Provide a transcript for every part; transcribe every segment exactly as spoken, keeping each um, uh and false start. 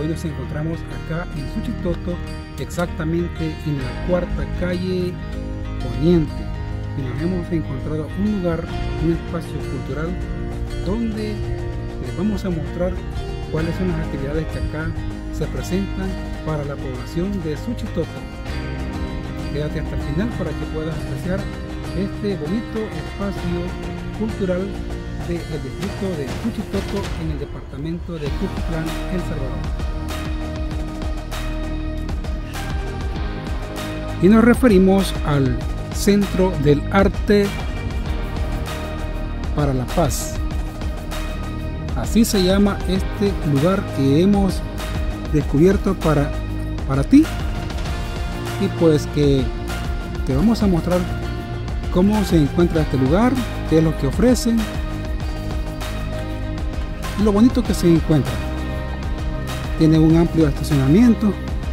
nos encontramos acá en Suchitoto, exactamente en la cuarta calle Poniente, y nos hemos encontrado un lugar, un espacio cultural donde les vamos a mostrar cuáles son las actividades que acá se presentan para la población de Suchitoto. Quédate hasta el final para que puedas apreciar este bonito espacio cultural del distrito de Suchitoto en el departamento de Cuscatlán, El Salvador. Y nos referimos al Centro del Arte para la Paz. Así se llama este lugar que hemos descubierto para, para ti. Y pues que te vamos a mostrar cómo se encuentra este lugar, qué es lo que ofrecen y lo bonito que se encuentra. Tiene un amplio estacionamiento,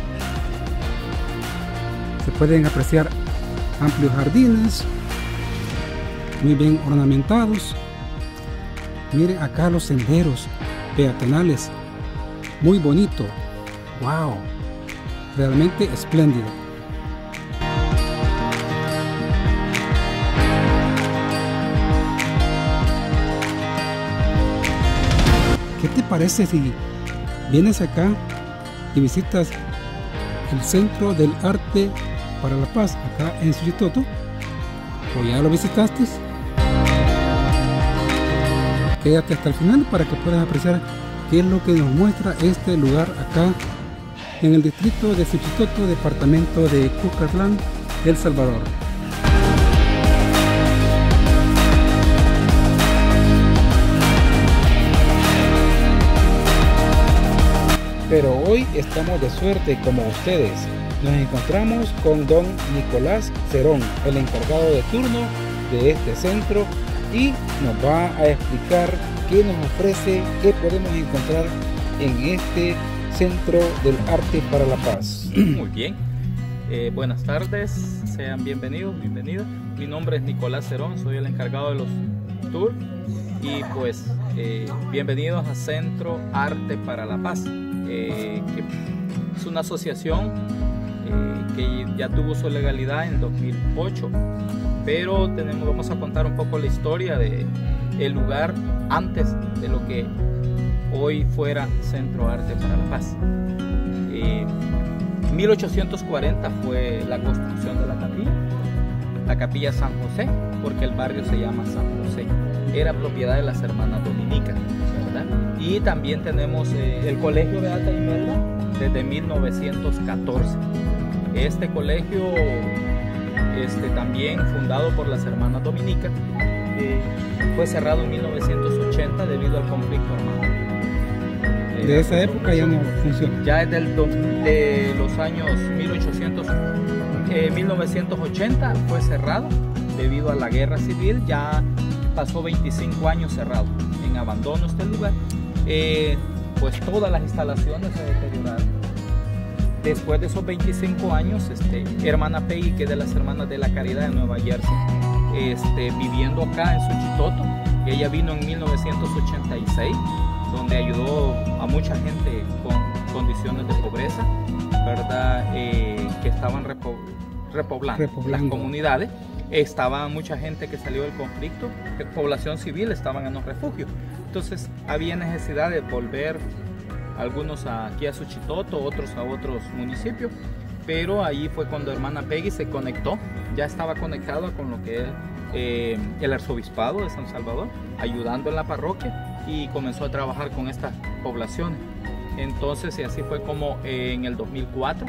se pueden apreciar amplios jardines muy bien ornamentados. Miren acá los senderos peatonales, muy bonito. Wow, realmente espléndido. ¿Qué te parece si vienes acá y visitas el Centro del Arte para la Paz acá en Suchitoto? ¿O ya lo visitaste? Quédate hasta el final para que puedas apreciar qué es lo que nos muestra este lugar acá en el distrito de Suchitoto, departamento de Cuscatlán, El Salvador. Pero hoy estamos de suerte como ustedes. Nos encontramos con don Nicolás Cerón, el encargado de turno de este centro, y nos va a explicar qué nos ofrece, qué podemos encontrar en este Centro del Arte para la Paz. Muy bien, eh, buenas tardes, sean bienvenidos, bienvenidas. Mi nombre es Nicolás Cerón, soy el encargado de los tours y pues eh, bienvenidos a Centro Arte para la Paz. Eh, que es una asociación eh, que ya tuvo su legalidad en dos mil ocho, pero tenemos, vamos a contar un poco la historia de el lugar antes de lo que hoy fuera Centro Arte para la Paz. Eh, mil ochocientos cuarenta fue la construcción de la capilla, la capilla San José, porque el barrio se llama San José, era propiedad de las hermanas dominicas. Y también tenemos eh, el Colegio Beata Imelda desde mil novecientos catorce. Este colegio, este, también fundado por las hermanas dominicas, eh, fue cerrado en mil novecientos ochenta debido al conflicto armado. Eh, de esa época ya no funciona. Ya desde el do, de los años mil ochocientos, eh, mil novecientos ochenta fue cerrado debido a la guerra civil. Ya pasó veinticinco años cerrado, en abandono este lugar. Eh, pues todas las instalaciones se deterioraron. Después de esos veinticinco años, este, hermana Peggy, que es de las hermanas de la Caridad de Nueva Jersey, este, viviendo acá en Suchitoto, ella vino en mil novecientos ochenta y seis, donde ayudó a mucha gente con condiciones de pobreza, ¿verdad? Eh, que estaban repo, repoblando, repoblando las comunidades. Estaba mucha gente que salió del conflicto, población civil, estaban en los refugios. Entonces había necesidad de volver algunos aquí a Suchitoto, otros a otros municipios, pero ahí fue cuando hermana Peggy se conectó, ya estaba conectada con lo que es eh, el arzobispado de San Salvador, ayudando en la parroquia, y comenzó a trabajar con estas poblaciones. Entonces, y así fue como eh, en el dos mil cuatro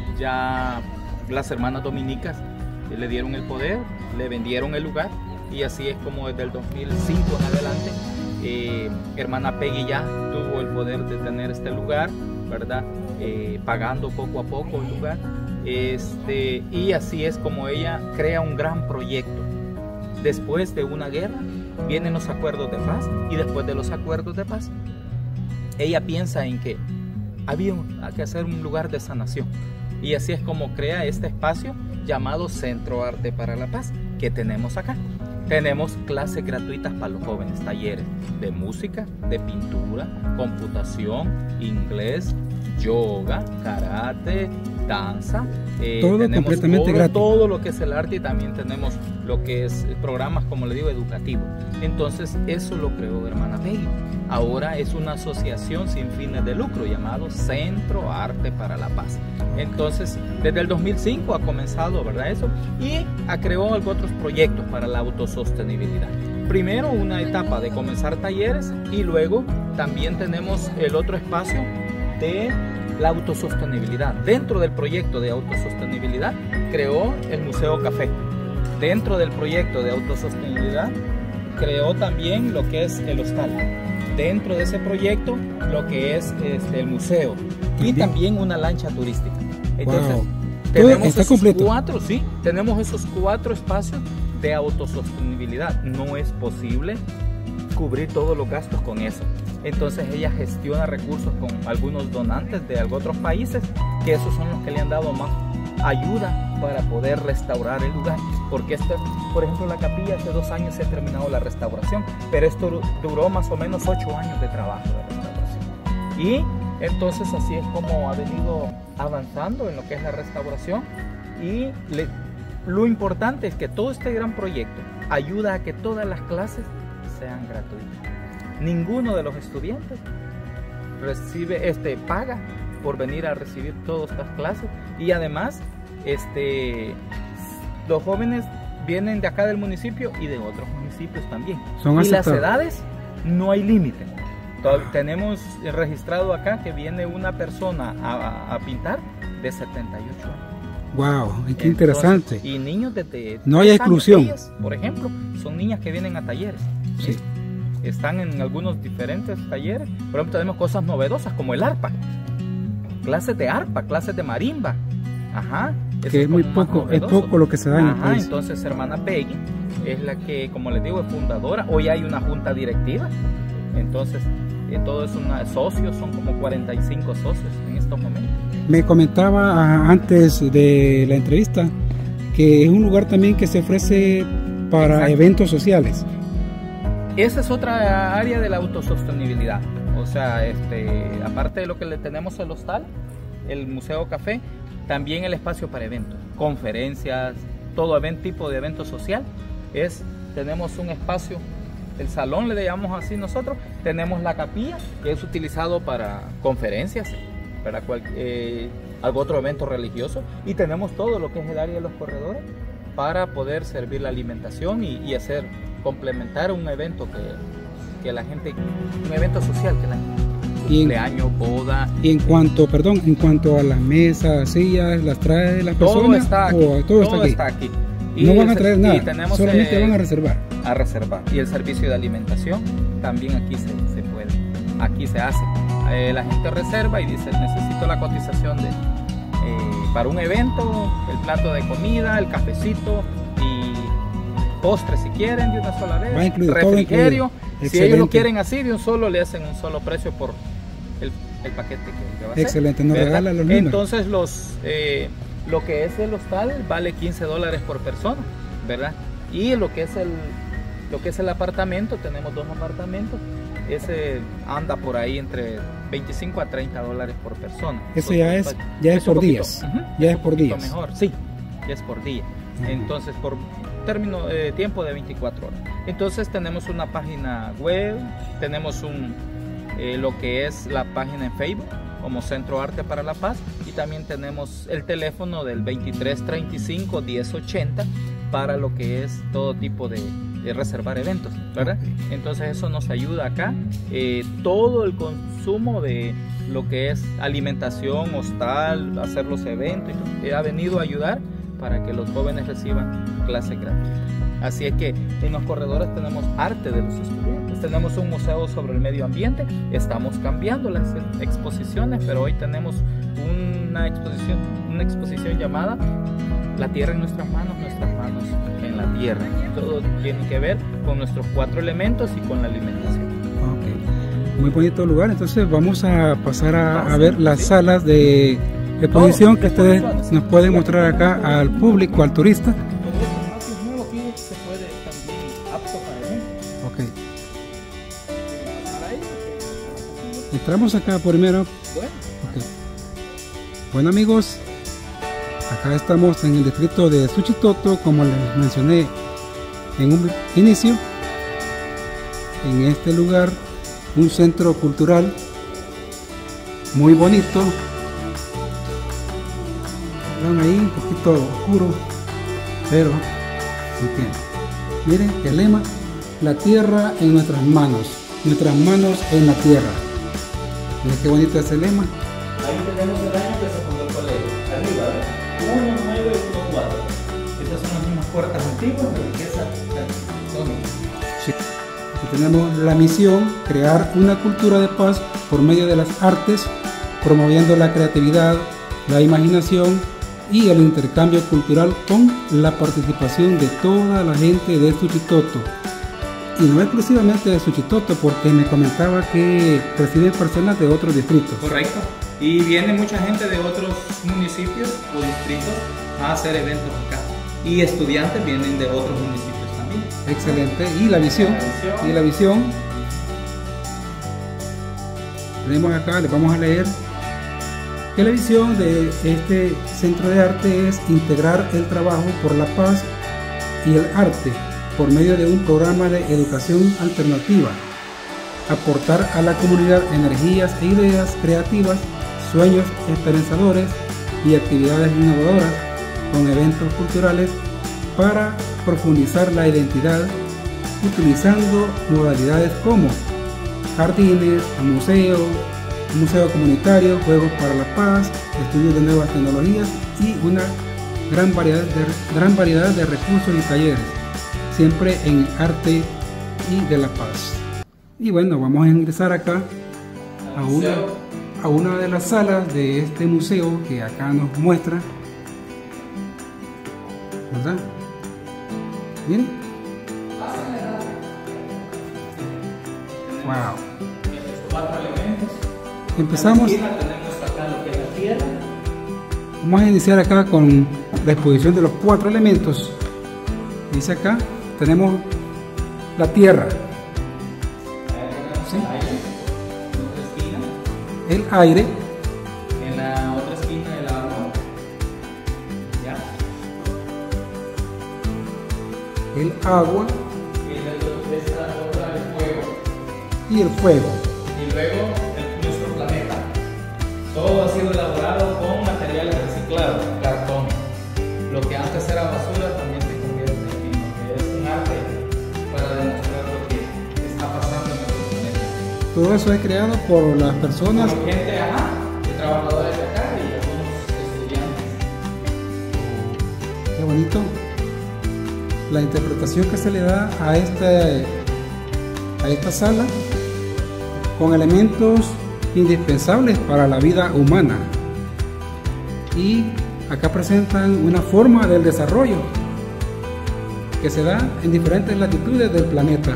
ya las hermanas dominicas le dieron el poder, le vendieron el lugar, y así es como desde el dos mil cinco en adelante eh, hermana Peggy ya tuvo el poder de tener este lugar, ¿verdad? Eh, pagando poco a poco el lugar, este, y así es como ella crea un gran proyecto. Después de una guerra vienen los acuerdos de paz, y después de los acuerdos de paz ella piensa en que había que hacer un lugar de sanación, y así es como crea este espacio llamado Centro Arte para la Paz, que tenemos acá. Tenemos clases gratuitas para los jóvenes, talleres de música, de pintura, computación, inglés, yoga, karate, danza. Eh, todo tenemos completamente todo, gratis. todo lo que es el arte, y también tenemos lo que es programas, como le digo, educativos. Entonces eso lo creó Hermana Peggy. Ahora es una asociación sin fines de lucro llamado Centro Arte para la Paz. Entonces desde el dos mil cinco ha comenzado, ¿verdad? Eso, y ha creado otros proyectos para la autosostenibilidad. Primero una etapa de comenzar talleres, y luego también tenemos el otro espacio de la autosostenibilidad. Dentro del proyecto de autosostenibilidad creó el Museo Café. Dentro del proyecto de autosostenibilidad creó también lo que es el hostal. Dentro de ese proyecto lo que es este, el museo, y también una lancha turística. Entonces wow. tenemos está esos completo. cuatro, sí, tenemos esos cuatro espacios de autosostenibilidad. No es posible cubrir todos los gastos con eso. Entonces ella gestiona recursos con algunos donantes de otros países, que esos son los que le han dado más ayuda para poder restaurar el lugar. Porque esto, por ejemplo, la capilla hace dos años se ha terminado la restauración, pero esto duró más o menos ocho años de trabajo de restauración. Y entonces así es como ha venido avanzando en lo que es la restauración. Y le, lo importante es que todo este gran proyecto ayuda a que todas las clases sean gratuitas. Ninguno de los estudiantes recibe, este, paga por venir a recibir todas estas clases, y además este, los jóvenes vienen de acá del municipio y de otros municipios también. Son y aceptados. Las edades no hay límite. Tenemos registrado acá que viene una persona a, a pintar de setenta y ocho años. Wow, qué Entonces, interesante. Y niños desde no hay exclusión. Ellas, por ejemplo, son niñas que vienen a talleres. ¿sí? Sí. Están en algunos diferentes talleres. Por ejemplo, tenemos cosas novedosas como el arpa, clases de arpa, clases de marimba. Ajá. Que es muy poco, es poco lo que se da en el país. Entonces, Hermana Peggy es la que, como les digo, es fundadora. Hoy hay una junta directiva. Entonces, eh, todo es una socios, son como cuarenta y cinco socios en estos momentos. Me comentaba ah, antes de la entrevista que es un lugar también que se ofrece para Exacto. eventos sociales. Esa es otra área de la autosostenibilidad. O sea, este, aparte de lo que le tenemos el hostal, el Museo Café, también el espacio para eventos, conferencias, todo evento, tipo de evento social. Es, tenemos un espacio, el salón le llamamos así nosotros, tenemos la capilla, que es utilizado para conferencias, para cual, eh, algún otro evento religioso, y tenemos todo lo que es el área de los corredores para poder servir la alimentación y, y hacer, complementar un evento que, que la gente, un evento social que la gente, cumpleaños, boda. Y en cuanto, perdón, en cuanto a las mesas, sillas, las trae las personas, todo está aquí, o todo, todo está aquí. Está aquí. Y no van a traer nada, tenemos, solamente eh, van a reservar. A reservar. Y el servicio de alimentación también aquí se, se puede, aquí se hace. Eh, la gente reserva y dice, necesito la cotización de, eh, para un evento, el plato de comida, el cafecito y postre si quieren de una sola vez, refrigerio. Si ellos lo quieren así de un solo, le hacen un solo precio por el, el paquete que, que va a hacer. Excelente, nos regala los números. Entonces los... Eh, lo que es el hostal vale quince dólares por persona, ¿verdad? Y lo que es el, lo que es el apartamento, tenemos dos apartamentos, ese anda por ahí entre veinticinco a treinta dólares por persona. Eso ya es, ya es, es por poquito, días, uh-huh, ya es, es por días. Mejor, sí, ya es por día. Uh-huh. Entonces, por término de eh, tiempo de veinticuatro horas. Entonces tenemos una página web, tenemos un, eh, lo que es la página en Facebook, como Centro Arte para la Paz, y también tenemos el teléfono del veintitrés treinta y cinco diez ochenta para lo que es todo tipo de, de reservar eventos, ¿verdad? Entonces eso nos ayuda acá, eh, todo el consumo de lo que es alimentación, hostal, hacer los eventos, y todo, ha venido a ayudar para que los jóvenes reciban clases gratuitas. Así es que en los corredores tenemos arte de los estudiantes, tenemos un museo sobre el medio ambiente, estamos cambiando las exposiciones, pero hoy tenemos una exposición, una exposición llamada La tierra en nuestras manos, nuestras manos en la tierra. Todo tiene que ver con nuestros cuatro elementos y con la alimentación. Okay. Muy bonito lugar, entonces vamos a pasar a, a ver las sí. salas de exposición que ustedes nos pueden mostrar acá al público, al turista. Entramos acá primero. Bueno. Okay. Bueno amigos, acá estamos en el distrito de Suchitoto, como les mencioné en un inicio. En este lugar, un centro cultural muy bonito. Vean ahí un poquito oscuro, pero se entiende. Miren el lema: la tierra en nuestras manos, nuestras manos en la tierra. Miren qué bonito es el lema. Ahí tenemos el año que se fundó el colegio. Arriba, uno nueve uno cuatro. Estas son las mismas puertas antiguas de riqueza arquitectónica. Sí. Aquí tenemos la misión: crear una cultura de paz por medio de las artes, promoviendo la creatividad, la imaginación y el intercambio cultural con la participación de toda la gente de Suchitoto. Y no exclusivamente de Suchitoto, porque me comentaba que reciben personas de otros distritos. Correcto. Y viene mucha gente de otros municipios o distritos a hacer eventos acá. Y estudiantes vienen de otros municipios también. Excelente. Y la visión. La visión. Y la visión. Tenemos acá, les vamos a leer que la visión de este centro de arte es integrar el trabajo por la paz y el arte por medio de un programa de educación alternativa, aportar a la comunidad energías e ideas creativas, sueños esperanzadores y actividades innovadoras con eventos culturales para profundizar la identidad, utilizando modalidades como jardines, museos, museo comunitario, juegos para la paz, estudios de nuevas tecnologías y una gran variedad de, gran variedad de recursos y talleres, siempre en arte y de la paz. Y bueno, vamos a ingresar acá a una, a una de las salas de este museo que acá nos muestra, ¿verdad? Bien. Wow. Cuatro elementos. Empezamos. En la esquina tenemos acá lo que es la tierra. Vamos a iniciar acá con la exposición de los cuatro elementos. Dice acá, tenemos la tierra. ¿Sí? El aire. En la otra esquina el agua. ¿Ya? El agua. Y en esta otra el fuego. Y el fuego. Y luego el, nuestro planeta. Todo ha sido elaborado con materiales reciclados, cartón. Lo que antes era basura también se convierte en lo que es un arte para demostrar lo que está pasando en nuestro planeta. Todo eso es creado por las personas. Por gente, ajá, de trabajadores de acá y algunos estudiantes. Qué bonito. La interpretación que se le da a este, a esta sala, con elementos indispensables para la vida humana. Y acá presentan una forma del desarrollo que se da en diferentes latitudes del planeta.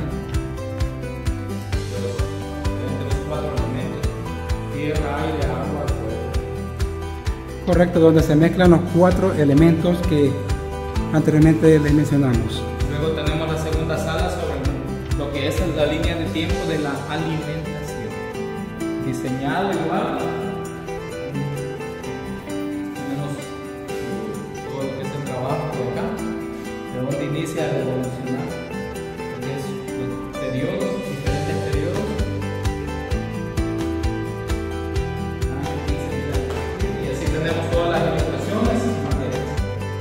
Entre los cuatro elementos: tierra, aire, agua, fuego. Correcto, donde se mezclan los cuatro elementos que anteriormente les mencionamos. Luego tenemos la segunda sala sobre lo que es la línea de tiempo de la alimentación. Diseñado igual. Tenemos todo lo que es el trabajo de acá, de donde inicia el evolucionar, que es los periodos, diferentes periodos. Ah, aquí se mira. Y así tenemos todas las ilustraciones y materias.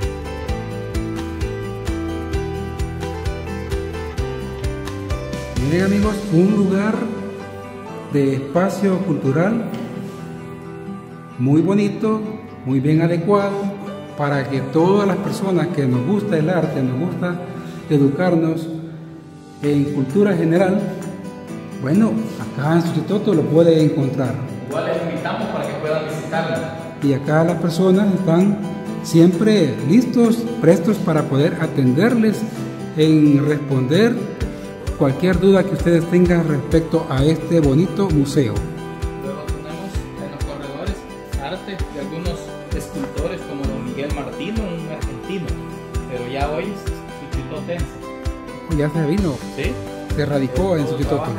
Miren amigos, un lugar de espacio cultural muy bonito, muy bien adecuado para que todas las personas que nos gusta el arte, nos gusta educarnos en cultura general, bueno, acá en Suchitoto lo puede encontrar. Igual les invitamos para que puedan visitarlo. Y acá las personas están siempre listos, prestos para poder atenderles en responder cualquier duda que ustedes tengan respecto a este bonito museo. Luego tenemos en los corredores arte de algunos escultores como don Miguel Martino, un argentino, pero ya hoy es suchitotense. Ya se vino, ¿Sí? se radicó en Suchitoto.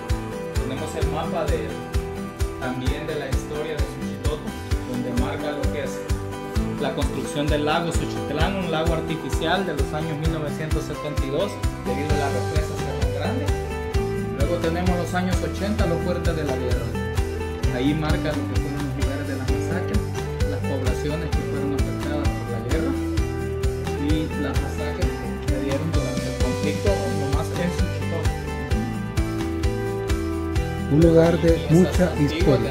Tenemos el mapa de, también de la historia de Suchitoto, donde marca lo la construcción del lago Xochitlán, un lago artificial de los años mil novecientos setenta y dos debido a la represa Cerro Grande. Luego tenemos los años ochenta, los fuertes de la guerra. Ahí marca lo que fueron los lugares de las masacres, las poblaciones que fueron afectadas por la guerra y las masacres que se dieron durante el conflicto, nomás en Xochitl. Un lugar de mucha historia.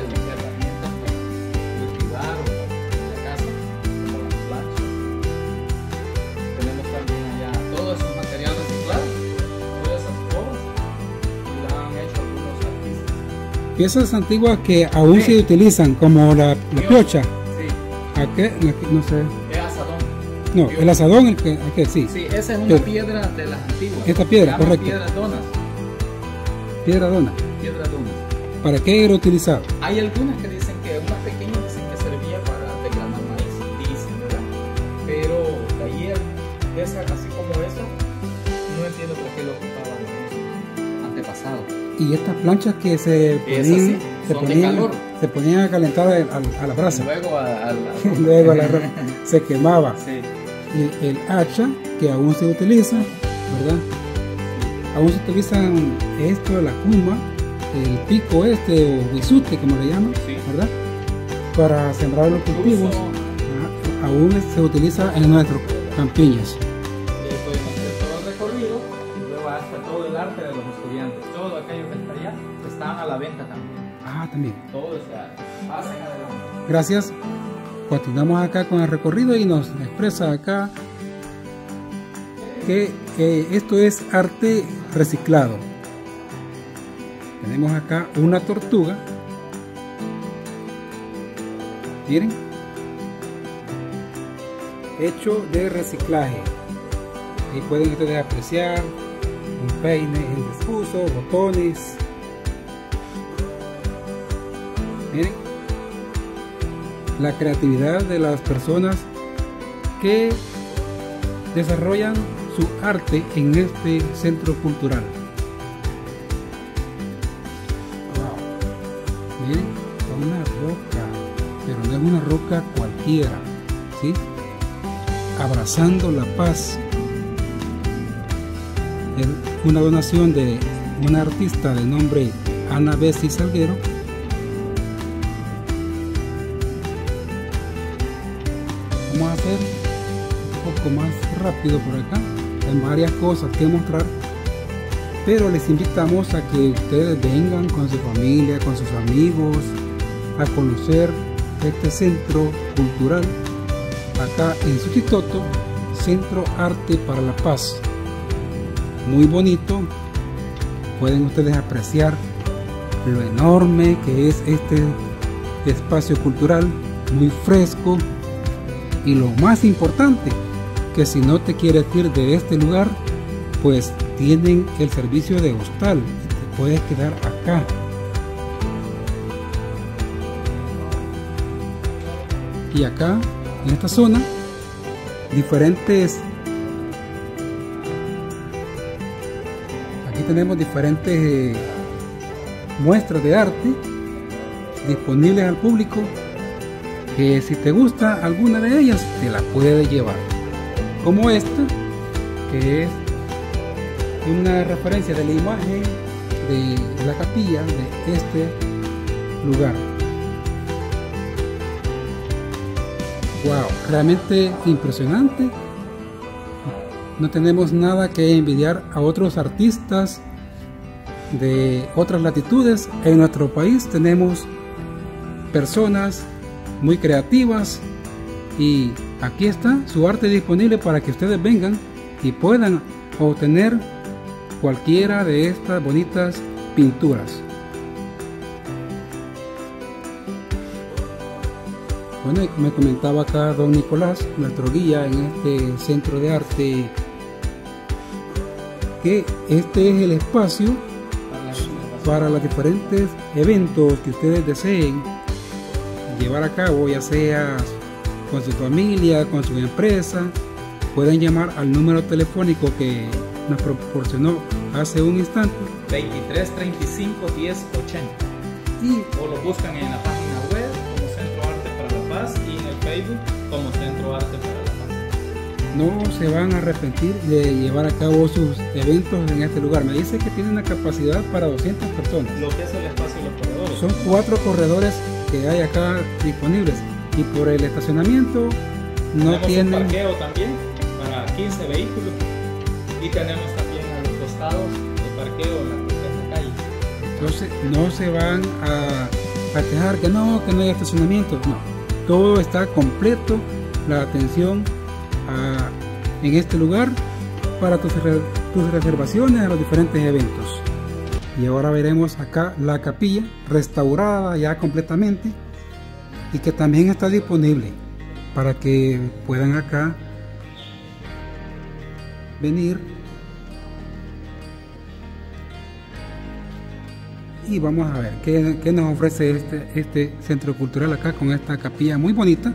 Piezas antiguas que aún sí se utilizan, como la, la piocha. Sí. ¿A qué? No sé. El asadón. No, el asadón, el que, ¿a qué? Sí. Sí, esa es una Pero, piedra de las antiguas. Esta piedra, correcto. Piedra donas. Piedra dona. Piedra donas. ¿Para qué era utilizado? Hay algunas que dicen que, unas pequeñas dicen que servía para desgranar maíz, dicen, ¿verdad? Pero de ahí, esa, así como esa, no entiendo por qué lo ocupaban los antepasados. Y estas planchas que se ponían, sí, se, son de ponían calor. se ponían a calentar a, a la brasa. Luego a, a la... Luego la, se quemaba. Sí. Y el hacha, que aún se utiliza, ¿verdad? Aún se utilizan esto, la cuma, el pico este o guisute, como le llaman, sí, ¿verdad? Para sembrar los cultivos. ¿verdad? Aún se utiliza en nuestros campiñas. Y podemos hacer todo el recorrido y luego hasta todo el arte de los estudiantes. Todo aquello que está allá están a la venta también. Ah, también. Todo, o sea, pasen adelante. Gracias. Continuamos acá con el recorrido y nos expresa acá que eh, esto es arte reciclado. Tenemos acá una tortuga. Miren, hecho de reciclaje. Ahí pueden ustedes apreciar un peine en desuso, botones. Miren la creatividad de las personas que desarrollan su arte en este centro cultural. Wow. Miren, una roca, pero no es una roca cualquiera, ¿sí? Abrazando la paz. Es una donación de una artista de nombre Ana Bessi Salguero. Vamos a hacer un poco más rápido por acá. Hay varias cosas que mostrar, pero les invitamos a que ustedes vengan con su familia, con sus amigos, a conocer este centro cultural acá en Suchitoto, Centro Arte para la Paz. Muy bonito. Pueden ustedes apreciar lo enorme que es este espacio cultural, muy fresco. Y lo más importante, que si no te quieres ir de este lugar, pues tienen el servicio de hostal y te puedes quedar acá. Y acá, en esta zona, diferentes, aquí tenemos diferentes eh, muestras de arte disponibles al público, que si te gusta alguna de ellas te la puedes llevar, como esta, que es una referencia de la imagen de la capilla de este lugar. Wow, realmente impresionante. No tenemos nada que envidiar a otros artistas de otras latitudes. En nuestro país tenemos personas muy creativas y aquí está su arte disponible para que ustedes vengan y puedan obtener cualquiera de estas bonitas pinturas. Bueno, me comentaba acá don Nicolás, nuestro guía en este centro de arte, que este es el espacio para los diferentes eventos que ustedes deseen llevar a cabo, ya sea con su familia, con su empresa. Pueden llamar al número telefónico que nos proporcionó hace un instante, veintitrés treinta y cinco diez ochenta, y o lo buscan en la página web como Centro Arte para la Paz y en el Facebook como centro arte para la paz. No se van a arrepentir de llevar a cabo sus eventos en este lugar. Me dice que tiene una capacidad para doscientas personas. Lo que es el espacio de los corredores. Son cuatro corredores que hay acá disponibles. Y por el estacionamiento no tenemos tienen... un parqueo también para quince vehículos. Y tenemos también a los costados el parqueo en la, en la calle. Entonces no se van a, a quejar que no, que no hay estacionamiento. No, todo está completo. La atención a, en este lugar para tus, tus reservaciones a los diferentes eventos. Y ahora veremos acá la capilla restaurada ya completamente y que también está disponible para que puedan acá venir y vamos a ver qué, qué nos ofrece este, este centro cultural acá con esta capilla muy bonita.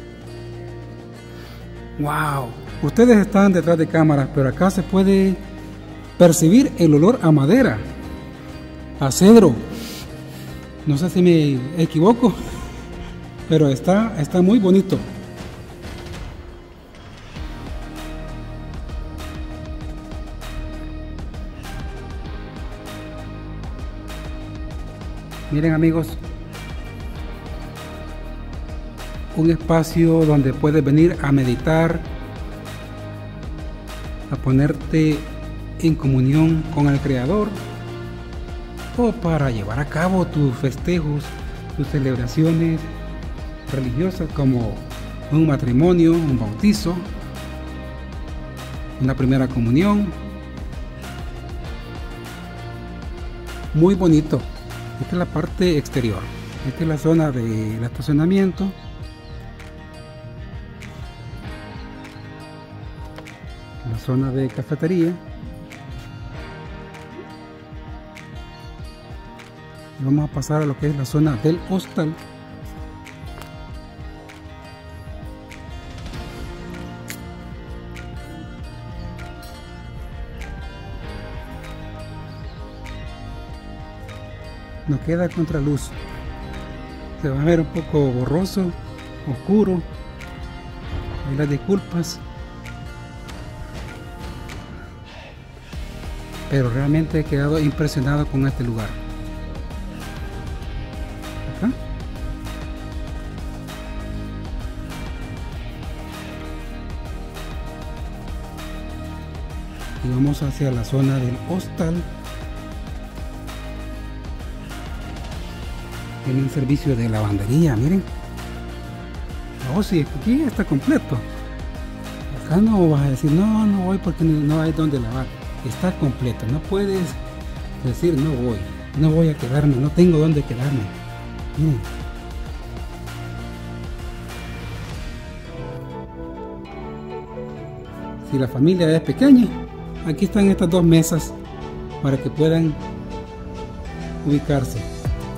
Wow, ustedes están detrás de cámaras, pero acá se puede percibir el olor a madera, a cedro. No sé si me equivoco, pero está, está muy bonito. Miren amigos, un espacio donde puedes venir a meditar, a ponerte en comunión con el Creador o para llevar a cabo tus festejos, tus celebraciones religiosas como un matrimonio, un bautizo, una primera comunión. Muy bonito. Esta es la parte exterior. Esta es la zona del estacionamiento. La zona de cafetería. Y vamos a pasar a lo que es la zona del hostal. Nos queda contraluz, se va a ver un poco borroso, oscuro, y las disculpas, pero realmente he quedado impresionado con este lugar. Acá. Y vamos hacia la zona del hostal. Tienen servicio de lavandería, miren. Oh, sí, aquí está completo. Acá no vas a decir, no, no voy porque no hay donde lavar. Está completo, no puedes decir, no voy, no voy a quedarme, no tengo donde quedarme. Miren. Si la familia es pequeña, aquí están estas dos mesas para que puedan ubicarse.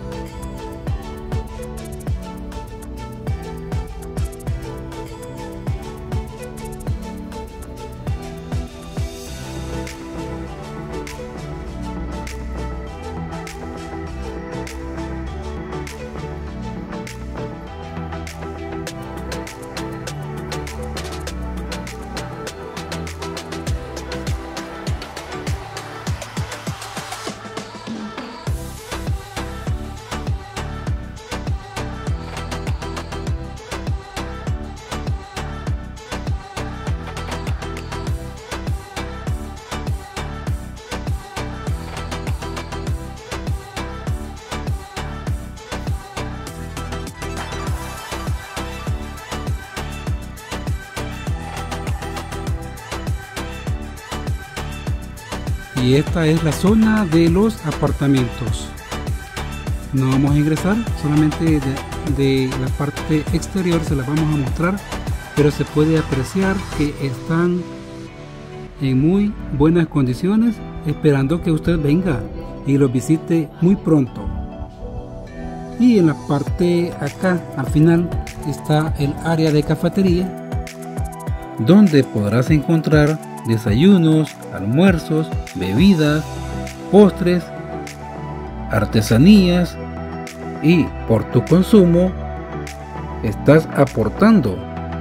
Y esta es la zona de los apartamentos. No vamos a ingresar, solamente de, de la parte exterior se las vamos a mostrar, pero se puede apreciar que están en muy buenas condiciones, esperando que usted venga y los visite muy pronto. Y en la parte acá al final está el área de cafetería, donde podrás encontrar desayunos, almuerzos, bebidas, postres, artesanías, y por tu consumo estás aportando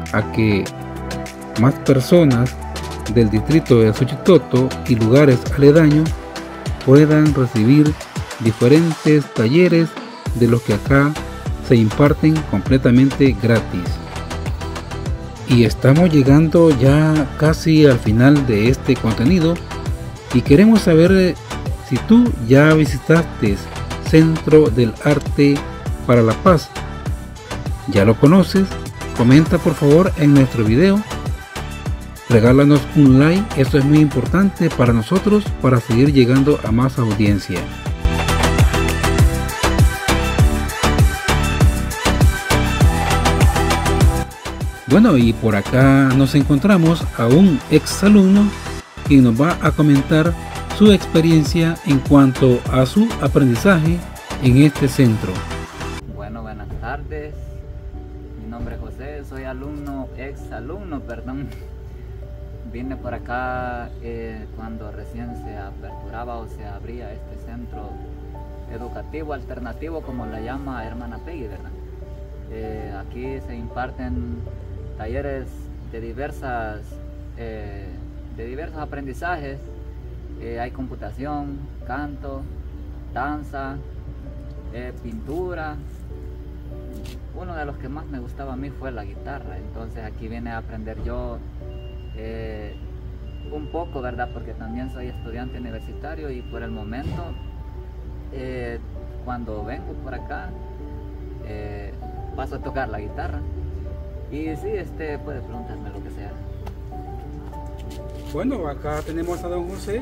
a que más personas del distrito de Suchitoto y lugares aledaños puedan recibir diferentes talleres de los que acá se imparten completamente gratis. Y estamos llegando ya casi al final de este contenido y queremos saber si tú ya visitaste Centro del Arte para la Paz. ¿Ya lo conoces? Comenta por favor en nuestro video. Regálanos un like, esto es muy importante para nosotros para seguir llegando a más audiencia. Bueno, y por acá nos encontramos a un ex alumno quien nos va a comentar su experiencia en cuanto a su aprendizaje en este centro. Bueno, buenas tardes. Mi nombre es José, soy alumno, ex alumno, perdón. Vine por acá eh, cuando recién se aperturaba o se abría este centro educativo alternativo, como la llama hermana Peggy, ¿verdad? Eh, aquí se imparten talleres de diversas eh, de diversos aprendizajes. Eh, hay computación, canto, danza, eh, pintura. Uno de los que más me gustaba a mí fue la guitarra, entonces aquí vine a aprender yo Eh, un poco, ¿verdad? Porque también soy estudiante universitario y por el momento eh, cuando vengo por acá eh, paso a tocar la guitarra y sí, este puede preguntarme lo que sea. Bueno, acá tenemos a don José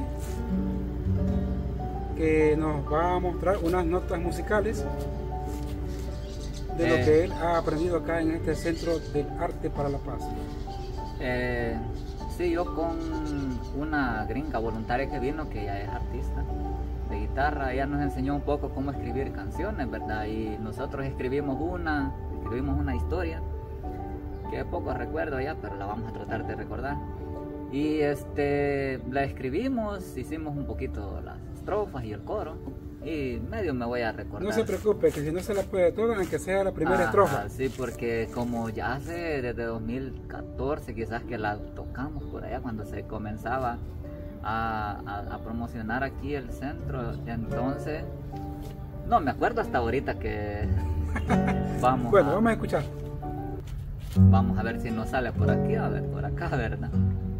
que nos va a mostrar unas notas musicales de eh, lo que él ha aprendido acá en este Centro del Arte para la Paz. Eh, sí, yo con una gringa voluntaria que vino, que ella es artista de guitarra, ella nos enseñó un poco cómo escribir canciones, ¿verdad? Y nosotros escribimos una, escribimos una historia que poco recuerdo ya, pero la vamos a tratar de recordar. Y este, la escribimos, hicimos un poquito las estrofas y el coro. Y medio me voy a recordar. No se preocupe, que si no se la puede toda, aunque sea la primera ah, estrofa. Sí, porque como ya hace desde dos mil catorce quizás que la tocamos por allá cuando se comenzaba a, a, a promocionar aquí el centro, entonces no me acuerdo hasta ahorita que vamos bueno, a, vamos a escuchar. Vamos a ver si nos sale por aquí, a ver por acá, ¿verdad?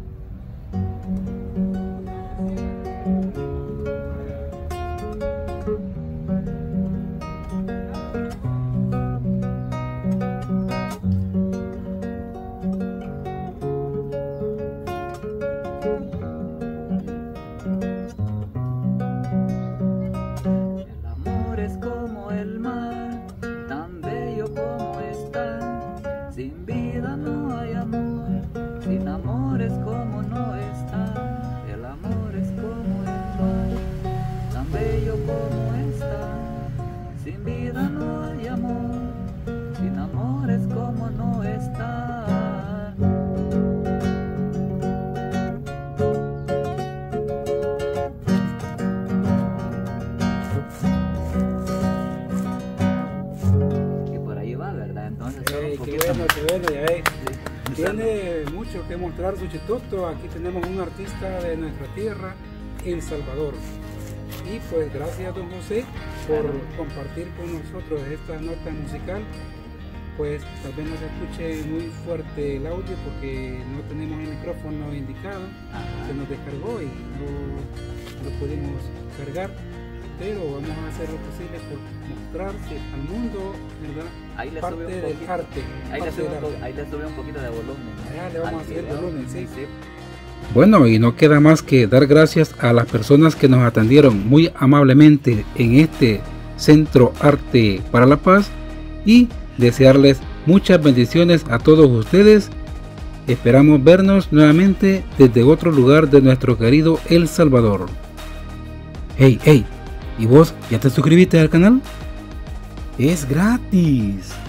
Sin vida no hay amor, sin amor es como no está. El amor es como el mar, tan bello como está. Sin vida no hay amor, sin amor es como no está. Y por ahí va, ¿verdad? Entonces hey, un poquito... Qué bueno, qué bueno, ya ves. Sí. Tiene mucho que mostrar Suchitoto. Aquí tenemos un artista de nuestra tierra, El Salvador. Y pues gracias don José por bueno. compartir con nosotros esta nota musical. Pues tal vez no se escuche muy fuerte el audio porque no tenemos el micrófono indicado. Ajá. Se nos descargó y no lo pudimos cargar, pero vamos a hacer lo posible por mostrarse al mundo, ¿verdad? Ahí le parte sube un del poquito, arte. Ahí le, sube un, ahí le sube un poquito de volumen. Allá le vamos a hacer el volumen, sí. sí. Bueno, y no queda más que dar gracias a las personas que nos atendieron muy amablemente en este Centro Arte para la Paz y desearles muchas bendiciones a todos ustedes. Esperamos vernos nuevamente desde otro lugar de nuestro querido El Salvador. Hey, hey, ¿y vos ya te suscribiste al canal? Es gratis.